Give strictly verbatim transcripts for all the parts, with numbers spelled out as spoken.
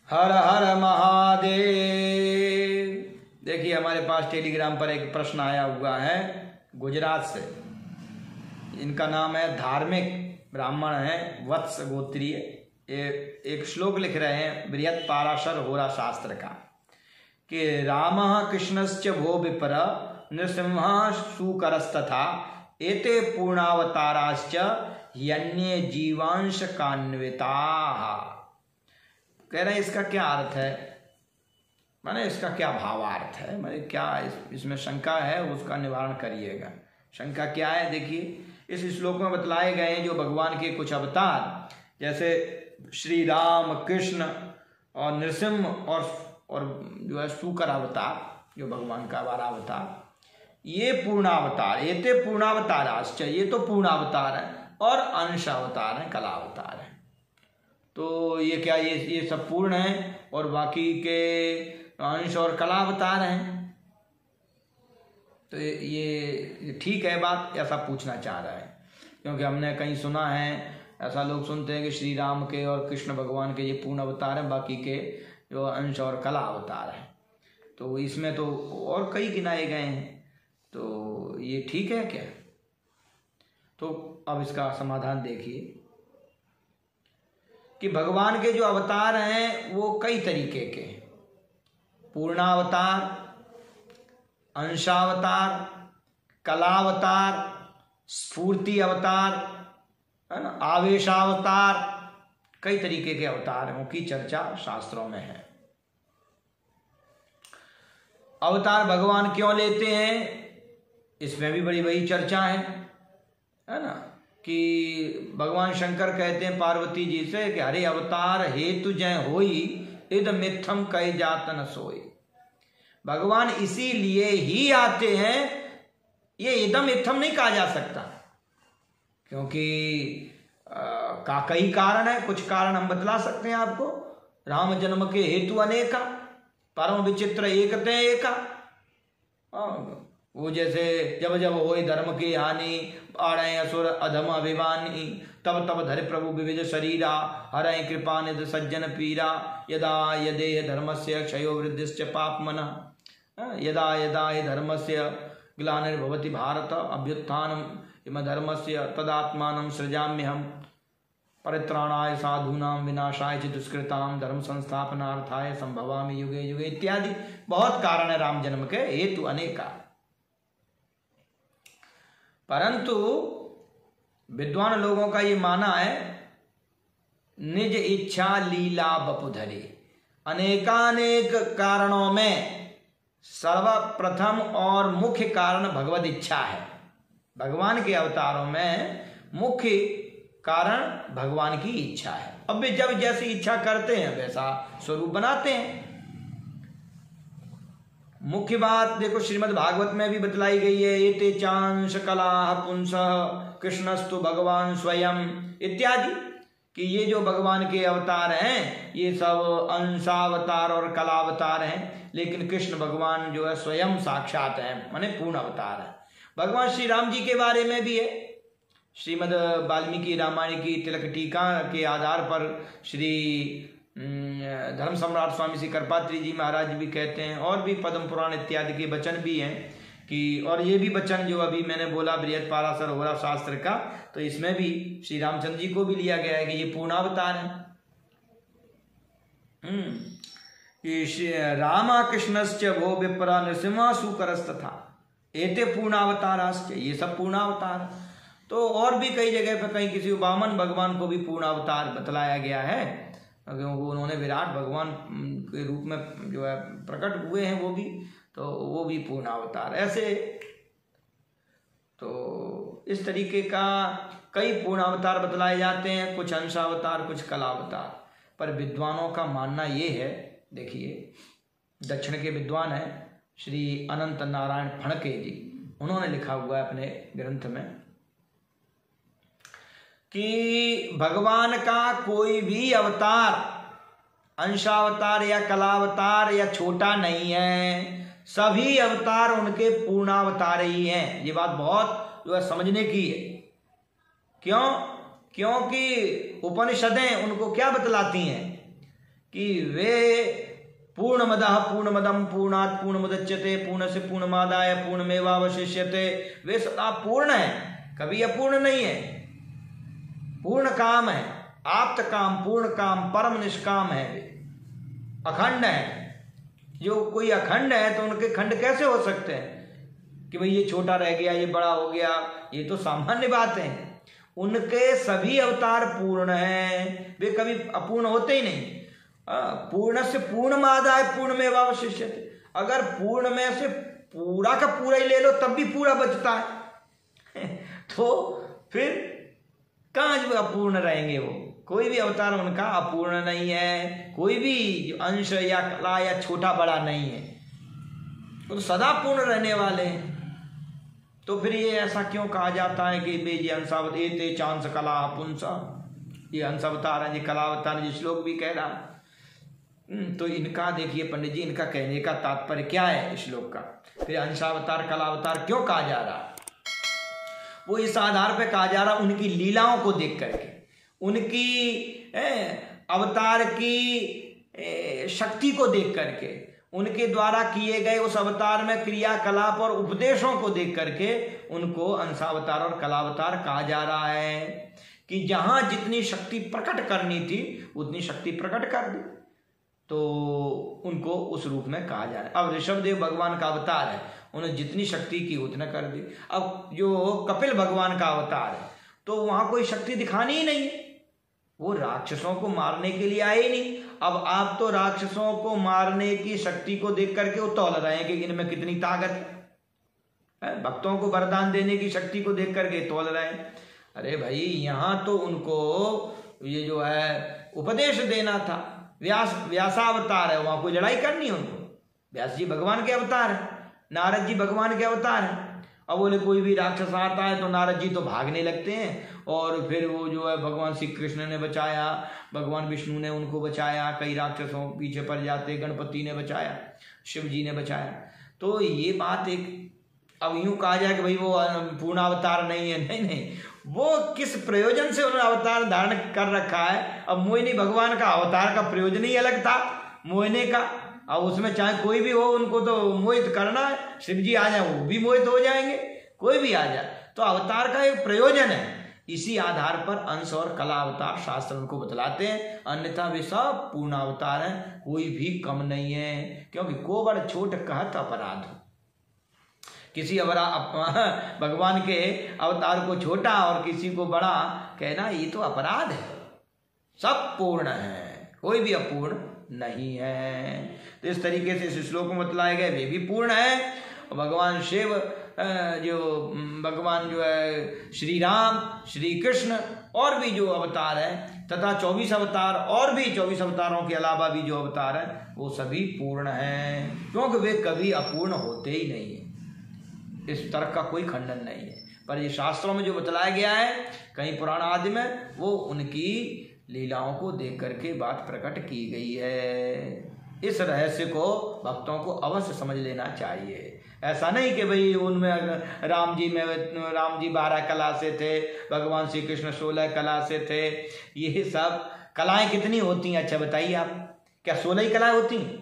हर हर महादेव। देखिए हमारे पास टेलीग्राम पर एक प्रश्न आया हुआ है गुजरात से। इनका नाम है, धार्मिक ब्राह्मण है, वत्स गोत्रीय। एक श्लोक लिख रहे हैं बृहत् पाराशर होरा शास्त्र का कि रामः कृष्णश्च भो विपर नृसिंहः सूकरस्तथा एते पूर्णावताराश्च यन्ये जीवांश कान्विताः। कह रहे हैं इसका क्या अर्थ है, माने इसका क्या भावार्थ है, माने क्या इस, इसमें शंका है उसका निवारण करिएगा। शंका क्या है, देखिए इस श्लोक में बतलाए गए हैं जो भगवान के कुछ अवतार, जैसे श्री राम, कृष्ण और नृसिंह और और जो है सूकर अवतार, जो भगवान का बारह अवतार, ये पूर्णावतार, ये ते पूर्णावताराश्च, ये तो पूर्णावतार है, और अंश अवतार है, कला अवतार है। तो ये क्या, ये ये सब पूर्ण है और बाकी के अंश और कला अवतार हैं। तो ये ठीक है बात, ऐसा पूछना चाह रहा है, क्योंकि हमने कहीं सुना है, ऐसा लोग सुनते हैं कि श्री राम के और कृष्ण भगवान के ये पूर्ण अवतार हैं, बाकी के जो अंश और कला अवतार हैं। तो इसमें तो और कई गिनाए गए हैं, तो ये ठीक है क्या? तो अब इसका समाधान देखिए कि भगवान के जो अवतार हैं वो कई तरीके के, पूर्णावतार, अंशावतार, कलावतार, स्फूर्ति अवतार, है ना, आवेशावतार, कई तरीके के अवतार हैं, उनकी चर्चा शास्त्रों में है। अवतार भगवान क्यों लेते हैं, इसमें भी बड़ी बड़ी चर्चा है, है ना, कि भगवान शंकर कहते हैं पार्वती जी से कि हरे अवतार हेतु जय होई इद मिथम कई जात न सोई। भगवान इसीलिए ही आते हैं, ये इदम इथम नहीं कहा जा सकता, क्योंकि आ, का कई कारण है। कुछ कारण हम बतला सकते हैं आपको। राम जन्म के हेतु अनेका, परम विचित्र एकते एका। वो जैसे जब जब होई धर्म की हानि, आड़े असुर अधम अभिमानी, तब तब धरे प्रभु विविध शरीरा, हरे कृपा निध सज्जन पीरा, यदा यदे धर्मस्य क्षयो वृद्धिश्च पापमना, यदा यदा हि धर्मस्य ग्लानिर्भवति भारत, अभ्युत्थानम् इम धर्मस्य तदात्मानं सृजाम्यहम्, परित्राणाय साधूनां विनाशाय च दुष्कृतां, धर्म संस्थापनार्थाय संभवामि युगे युगे, इत्यादि बहुत कारण है राम जन्म के हेतु अनेका। परंतु विद्वान लोगों का ये माना है, निज इच्छा लीला बपुधरी। अनेकानेक कारणों में सर्वप्रथम और मुख्य कारण भगवद इच्छा है। भगवान के अवतारों में मुख्य कारण भगवान की इच्छा है। अब भी जब जैसी इच्छा करते हैं वैसा स्वरूप बनाते हैं। मुख्य बात देखो श्रीमद् भागवत में भी बतलाई गई है, एते चांश कला पुंस कृष्णस्तु भगवान स्वयं इत्यादि, कि ये जो भगवान के अवतार हैं ये सब अंशावतार और कलावतार हैं, लेकिन कृष्ण भगवान जो है स्वयं साक्षात हैं, माने पूर्ण अवतार है। भगवान श्री राम जी के बारे में भी है, श्रीमद् वाल्मीकि रामायण की तिलक टीका के आधार पर श्री धर्म सम्राट स्वामी श्री करपात्री जी महाराज भी कहते हैं, और भी पद्म पुराण इत्यादि के वचन भी हैं कि, और ये भी वचन जो अभी मैंने बोला बृहत् पाराशर होरा शास्त्र का, तो इसमें भी श्री रामचंद्र जी को भी लिया गया है कि ये पूर्णावतार है। हम्म रामा कृष्णश्च भो विप्रा नृसिंह सूकरस्तथा एते पूर्णावताराश्च, ये सब पूर्णावतार। तो और भी कई जगह पर कहीं किसी वामन भगवान को भी पूर्णावतार बतलाया गया है, क्योंकि उन्होंने विराट भगवान के रूप में जो है प्रकट हुए हैं, वो भी तो वो भी पूर्णावतार। ऐसे तो इस तरीके का कई पूर्णावतार बतलाए जाते हैं, कुछ अंशावतार, कुछ कलावतार। पर विद्वानों का मानना ये है, देखिए दक्षिण के विद्वान हैं श्री अनंत नारायण फणके जी, उन्होंने लिखा हुआ है अपने ग्रंथ में कि भगवान का कोई भी अवतार अंशावतार या कलावतार या छोटा नहीं है, सभी अवतार उनके पूर्णावतार ही हैं। ये बात बहुत जो है समझने की है। क्यों? क्योंकि उपनिषदें उनको क्या बतलाती हैं कि वे पूर्णमदः पूर्णमदम पूर्णात् पूर्णमुदच्यते पूर्णस्य पूर्णमादाय पूर्णमेवावशिष्यते, वे सदा पूर्ण है, कभी अपूर्ण नहीं है। पूर्ण काम है, आप्त काम, पूर्ण काम, परम निष्काम है, वे अखंड है। जो कोई अखंड है तो उनके खंड कैसे हो सकते हैं कि भाई ये छोटा रह गया, ये बड़ा हो गया, ये तो सामान्य बात है। उनके सभी अवतार पूर्ण हैं, वे कभी अपूर्ण होते ही नहीं। पूर्ण से पूर्णमादाय पूर्णमेवावशिष्यते, अगर पूर्ण में से पूरा का पूरा ही ले लो तब भी पूरा बचता है तो फिर कहाँ जो अपूर्ण रहेंगे वो? कोई भी अवतार उनका अपूर्ण नहीं है, कोई भी अंश या कला या छोटा बड़ा नहीं है, वो तो सदा पूर्ण रहने वाले हैं। तो फिर ये ऐसा क्यों कहा जाता है कि बे जी अंशावतार एते चांस कला पुंसा, ये अंशावतार है, ये कलावतार, जो श्लोक भी कह रहा। तो इनका देखिए पंडित जी, इनका कहने का तात्पर्य क्या है इस श्लोक का? फिर अंशावतार कलावतार क्यों कहा जा रहा? वो इस आधार पे कहा जा रहा उनकी लीलाओं को देख करके, उनकी ए, अवतार की शक्ति को देख करके, उनके द्वारा किए गए उस अवतार में क्रियाकलाप और उपदेशों को देख करके उनको अंशावतार और कलावतार कहा जा रहा है कि जहां जितनी शक्ति प्रकट करनी थी उतनी शक्ति प्रकट कर दी, तो उनको उस रूप में कहा जा रहा है। अब ऋषभदेव भगवान का अवतार है, उन्होंने जितनी शक्ति की उतना कर दी। अब जो कपिल भगवान का अवतार है तो वहां कोई शक्ति दिखानी ही नहीं है, वो राक्षसों को मारने के लिए आए ही नहीं। अब आप तो राक्षसों को मारने की शक्ति को देख करके वो तौल रहे हैं कि इनमें कितनी ताकत है, भक्तों को वरदान देने की शक्ति को देख करके तौल रहे हैं। अरे भाई, यहां तो उनको ये जो है उपदेश देना था। व्यास व्यासावतार है, वहां कोई लड़ाई करनी है उनको? व्यास जी भगवान के अवतार है, नारद जी भगवान के अवतार है। अब बोले कोई भी राक्षस आता है तो नारद जी तो भागने लगते हैं, और फिर वो जो है भगवान श्री कृष्ण ने बचाया, भगवान विष्णु ने उनको बचाया, कई राक्षसों पीछे पड़ जाते, गणपति ने बचाया, शिव जी ने बचाया। तो ये बात एक, अब यूं कहा जाए कि भाई वो पूर्ण अवतार नहीं है, नहीं नहीं, वो किस प्रयोजन से उन्होंने अवतार धारण कर रखा है। अब मोहिनी भगवान का अवतार का प्रयोजन ही अलग था, मोहने का। अब उसमें चाहे कोई भी हो, उनको तो मोहित करना है, शिव जी आ जाए वो भी मोहित हो जाएंगे, कोई भी आ जाए। तो अवतार का एक प्रयोजन है, इसी आधार पर अंश और कला अवतार शास्त्र उनको बतलाते हैं, अन्यथा वे सब पूर्ण अवतार हैं, कोई भी कम नहीं है। क्योंकि को बड़ छोट कहत अपराध हो, किसी अवरा भगवान के अवतार को छोटा और किसी को बड़ा कहना, ये तो अपराध है। सब पूर्ण है, कोई भी अपूर्ण नहीं है। तो इस तरीके से इस श्लोक में बतलाए गए वे भी पूर्ण है। भगवान शिव, जो भगवान जो है श्री राम, श्री कृष्ण और भी जो अवतार है, तथा चौबीस अवतार और भी चौबीस अवतारों के अलावा भी जो अवतार है वो सभी पूर्ण हैं, क्योंकि वे कभी अपूर्ण होते ही नहीं है। इस तर्क का कोई खंडन नहीं है। पर ये शास्त्रों में जो बतलाया गया है कहीं पुराण आदि में, वो उनकी लीलाओं को देख करके बात प्रकट की गई है। इस रहस्य को भक्तों को अवश्य समझ लेना चाहिए। ऐसा नहीं कि भाई उनमें राम जी में राम जी बारह कला से थे, भगवान श्री कृष्ण सोलह कला से थे। ये सब कलाएं कितनी होती हैं? अच्छा बताइए आप, क्या सोलह ही कला होती हैं?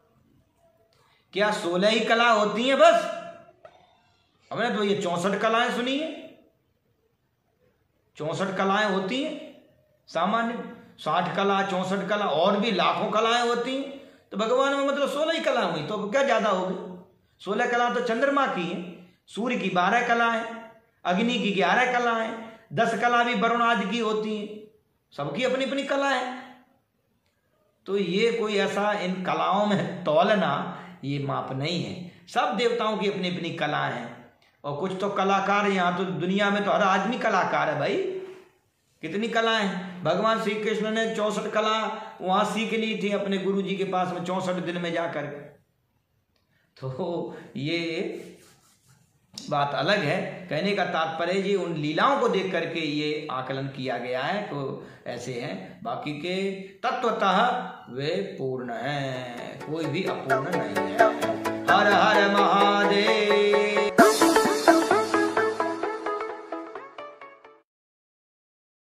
क्या सोलह ही कला होती हैं बस? हमने तो ये चौसठ कलाएं सुनी है, चौसठ कलाएं होती हैं सामान्य, साठ कला, चौसठ कला, और भी लाखों कलाएं होती हैं। तो भगवान में मतलब सोलह ही कला हुई, तो क्या ज्यादा होगी? सोलह कला तो चंद्रमा की है, सूर्य की बारह कला है, अग्नि की ग्यारह कला है, दस कला भी वरुण आदि की होती हैं, सबकी अपनी अपनी कला है। तो ये कोई ऐसा इन कलाओं में तौलना ये माप नहीं है। सब देवताओं की अपनी अपनी कला है, और कुछ तो कलाकार, यहाँ तो दुनिया में तो हर आदमी कलाकार है भाई। कितनी कला है? भगवान श्री कृष्ण ने चौसठ कला वहां सीख ली थी अपने गुरु जी के पास में, चौसठ दिन में जाकर। तो ये बात अलग है। कहने का तात्पर्य जी उन लीलाओं को देख करके ये आकलन किया गया है, तो ऐसे हैं। बाकी के तत्वतः वे पूर्ण हैं, कोई भी अपूर्ण नहीं है। हर हर महादेव।